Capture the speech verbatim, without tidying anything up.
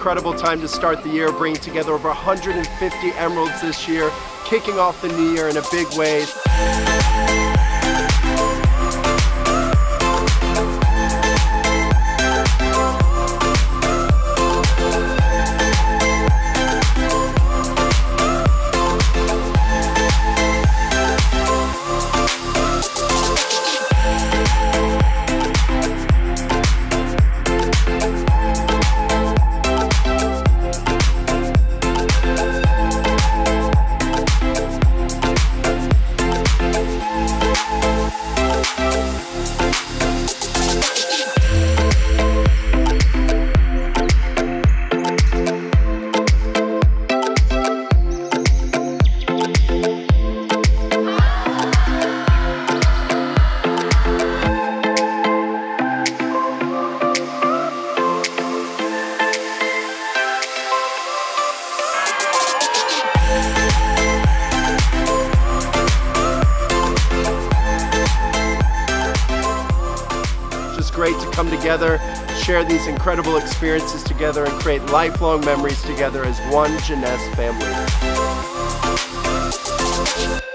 incredible time to start the year, bringing together over one hundred fifty emeralds this year, kicking off the new year in a big way. Great to come together, share these incredible experiences together, and create lifelong memories together as one Jeunesse family.